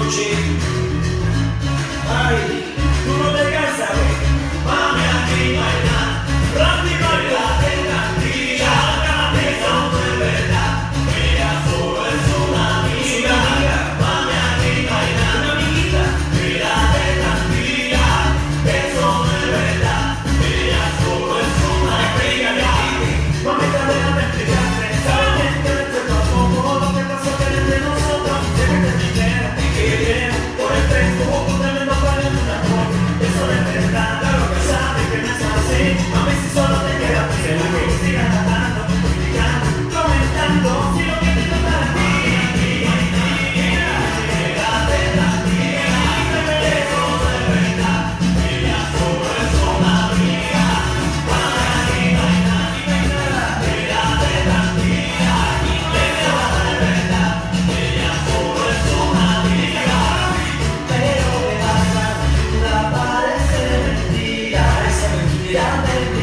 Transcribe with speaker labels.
Speaker 1: noche. Ay, tú no te cansas, mami, aquí no hay nada. Randy Marca, tranquila, eso no es verdad. Ella solo es una amiga. Mami, aquí no hay nada. Una amiguita, quédate tranquila, eso no es verdad. Ella solo es una amiga. Mami, déjame explicarte. Sabes bien que esto es poco lo que pasó que entre nosotros. Siempre te quiero, te quiero. Por el tren, como tú tremendo para el amor. Eso no es verdad, claro que sabes que no es así. Mami, si solo te quedas pensando que sigas tratando, criticando, comentando. Si lo que te toca a ti, quédate tranquila, eso no es verdad. Ella solo es una amiga. Para aquí no hay nada, quédate tranquila, eso no es verdad. Ella solo es una amiga. Pero me pasa, la parece mentira, esa mentira te